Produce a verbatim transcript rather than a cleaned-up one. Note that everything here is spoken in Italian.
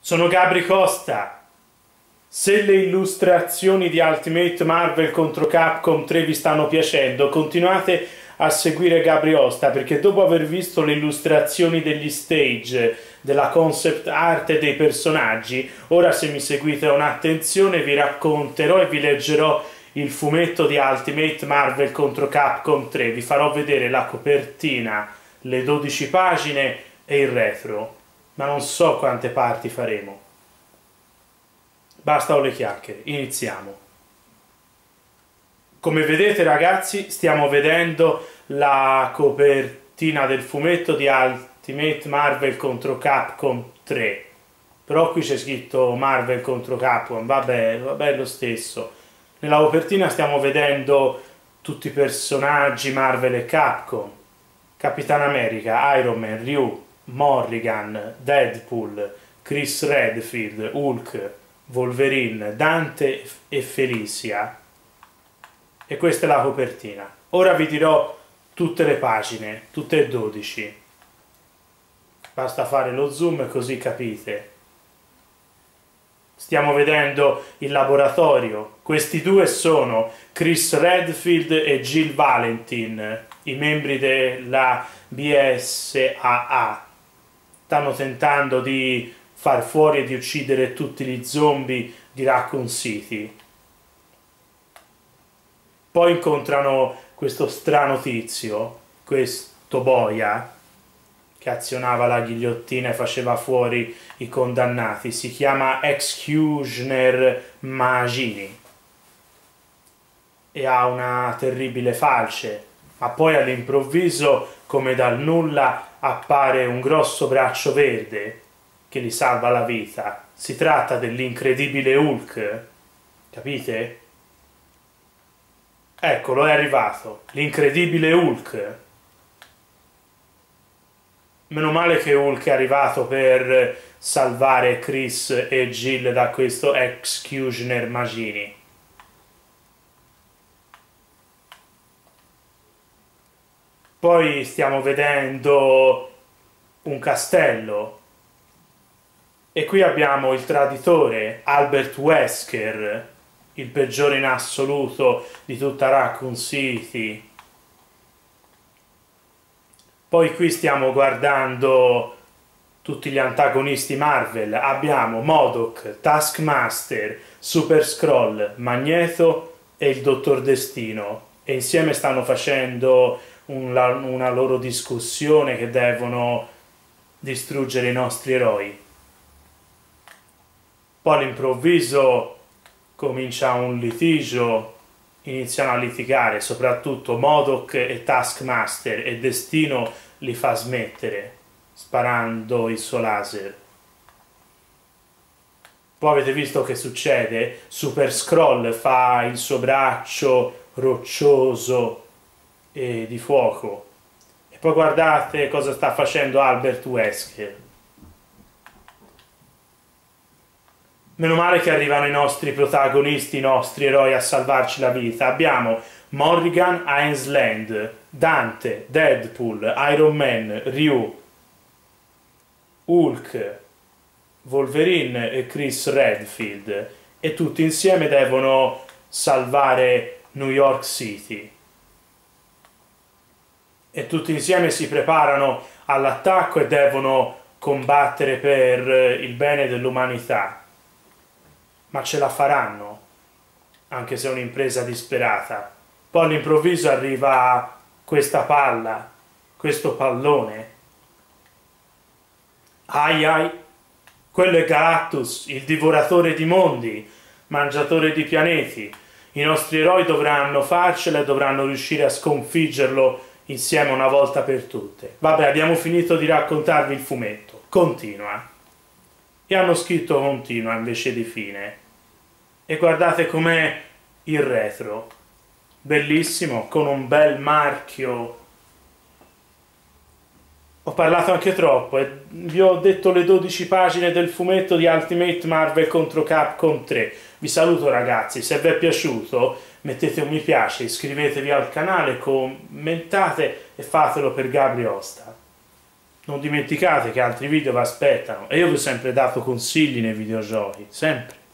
Sono Gabri Costa. Se le illustrazioni di Ultimate Marvel contro Capcom tre vi stanno piacendo, continuate a seguire Gabri Costa, perché dopo aver visto le illustrazioni degli stage, della concept art e dei personaggi, ora se mi seguite con attenzione vi racconterò e vi leggerò il fumetto di Ultimate Marvel contro Capcom tre. Vi farò vedere la copertina, le dodici pagine e il retro, ma non so quante parti faremo. Basta con le chiacchiere, iniziamo. Come vedete ragazzi, stiamo vedendo la copertina del fumetto di Ultimate Marvel contro Capcom tre. Però qui c'è scritto Marvel contro Capcom, vabbè, vabbè lo stesso. Nella copertina stiamo vedendo tutti i personaggi Marvel e Capcom. Capitan America, Iron Man, Ryu, Morrigan, Deadpool, Chris Redfield, Hulk, Wolverine, Dante e Felicia. E questa è la copertina. Ora vi dirò tutte le pagine, tutte e dodici. Basta fare lo zoom così capite. Stiamo vedendo il laboratorio. Questi due sono Chris Redfield e Jill Valentine, i membri della B S A A. Stanno tentando di far fuori e di uccidere tutti gli zombie di Raccoon City. Poi incontrano questo strano tizio, questo boia, che azionava la ghigliottina e faceva fuori i condannati. Si chiama Executioner Magini e ha una terribile falce, ma poi all'improvviso, come dal nulla, appare un grosso braccio verde che gli salva la vita. Si tratta dell'incredibile Hulk, capite? Eccolo, è arrivato, l'incredibile Hulk. Meno male che Hulk è arrivato per salvare Chris e Jill da questo Executioner Magini. Poi stiamo vedendo un castello e qui abbiamo il traditore Albert Wesker, il peggiore in assoluto di tutta Raccoon City. Poi qui stiamo guardando tutti gli antagonisti Marvel. Abbiamo MODOK, Taskmaster, Super Skrull, Magneto e il Dottor Destino, e insieme stanno facendo una, una loro discussione che devono distruggere i nostri eroi. Poi all'improvviso comincia un litigio, iniziano a litigare, soprattutto MODOK e Taskmaster, e Destino li fa smettere sparando il suo laser. Poi avete visto che succede? Super Skrull fa il suo braccio roccioso e di fuoco. E poi guardate cosa sta facendo Albert Wesker. Meno male che arrivano i nostri protagonisti, i nostri eroi a salvarci la vita. Abbiamo Morrigan Ainsland, Dante, Deadpool, Iron Man, Ryu, Hulk, Wolverine e Chris Redfield, e tutti insieme devono salvare New York City. E tutti insieme si preparano all'attacco e devono combattere per il bene dell'umanità. Ma ce la faranno, anche se è un'impresa disperata. Poi all'improvviso arriva questa palla, questo pallone. Ai ai, quello è Galactus, il divoratore di mondi, mangiatore di pianeti. I nostri eroi dovranno farcela e dovranno riuscire a sconfiggerlo insieme una volta per tutte. Vabbè, abbiamo finito di raccontarvi il fumetto. Continua. E hanno scritto continua invece di fine. E guardate com'è il retro, bellissimo, con un bel marchio. Ho parlato anche troppo e vi ho detto le dodici pagine del fumetto di Ultimate Marvel contro Capcom tre. Vi saluto ragazzi, se vi è piaciuto mettete un mi piace, iscrivetevi al canale, commentate e fatelo per Gabri Costa. non dimenticate che altri video vi aspettano e io vi ho sempre dato consigli nei videogiochi, sempre.